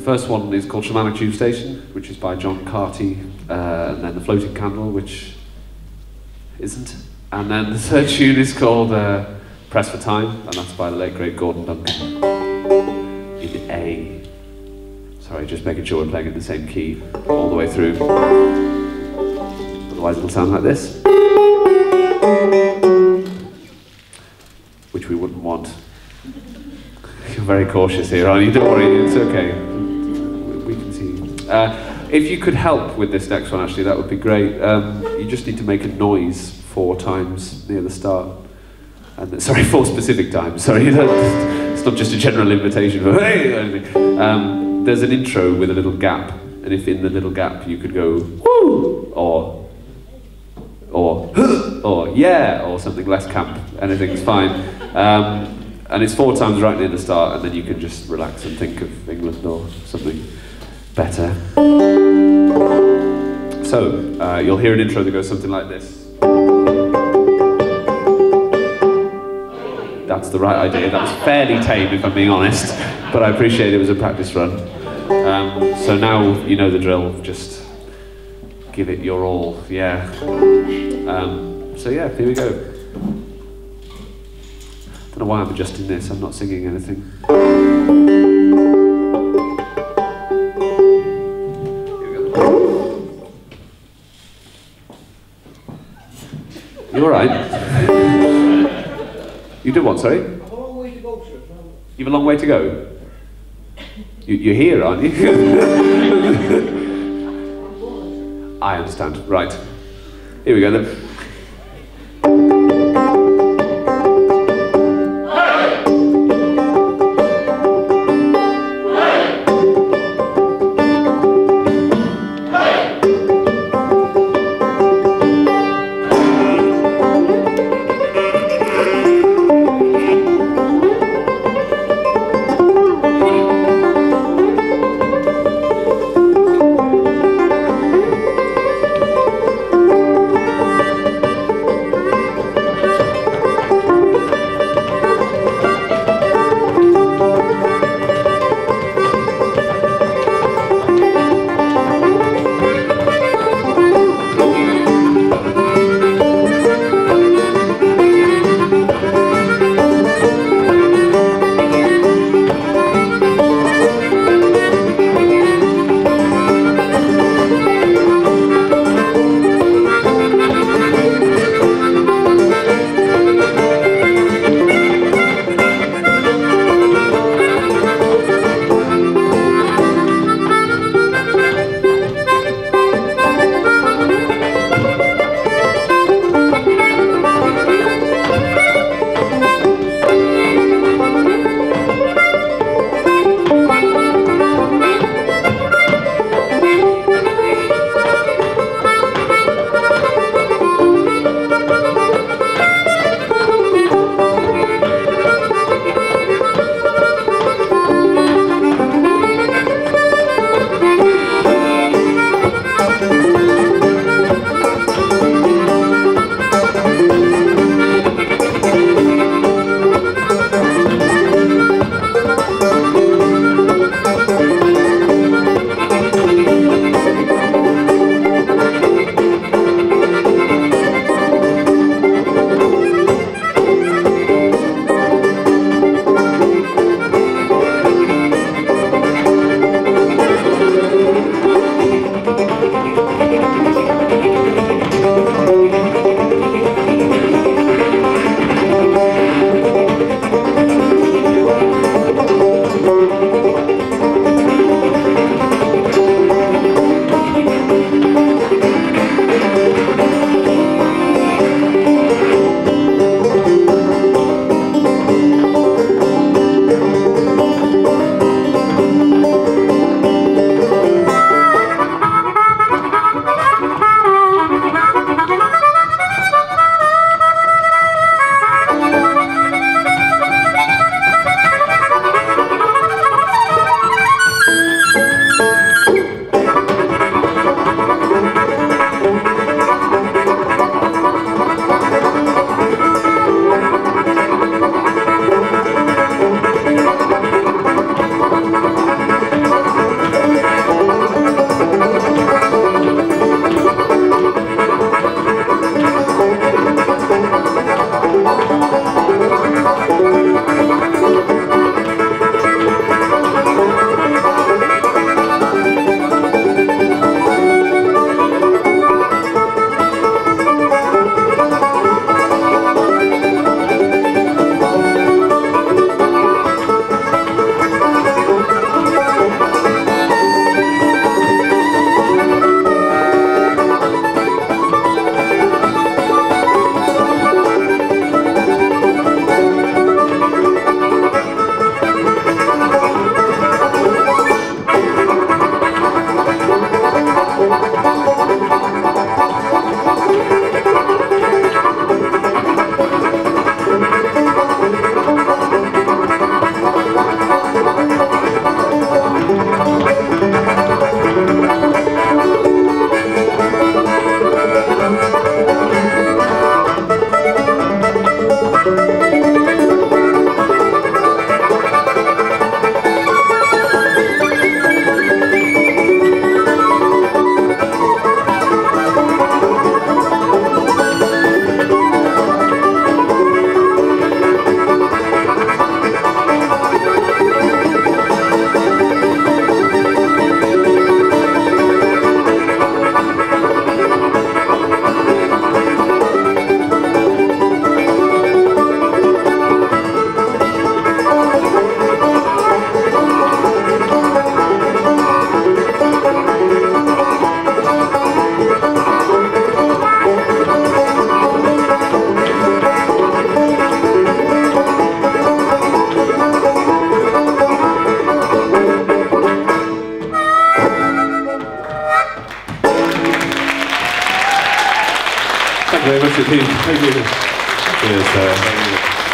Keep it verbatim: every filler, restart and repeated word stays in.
first one is called Shamanic Tube Station, which is by John Carty, uh, and then The Floating Candle, which isn't. And then the third tune is called uh, Press for Time, and that's by the late great Gordon Duncan in A. Sorry, just making sure we're playing in the same key all the way through. Otherwise it'll sound like this. Which we wouldn't want. You're very cautious here, aren't you? Don't worry, it's okay. We can see. Uh, if you could help with this next one, actually, that would be great. Um, you just need to make a noise four times near the start. And sorry, four specific times. Sorry, it's not just a general invitation for hey. Um, there's an intro with a little gap, and if in the little gap you could go woo or or or yeah or something less camp, anything's fine. Um, And it's four times right near the start, and then you can just relax and think of England or something better. So, uh, you'll hear an intro that goes something like this. That's the right idea. That was fairly tame, if I'm being honest, but I appreciate it was a practice run. Um, so now you know the drill, just give it your all, yeah. Um, so yeah, here we go. I don't know why I'm adjusting this, I'm not singing anything. Here we go. You alright? You did what, sorry? I've a long way to go, sir. You've a long way to go? You, you're here, aren't you? I understand, right. Here we go then. Very much indeed. Thank you. Cheers, Sarah. Thank you.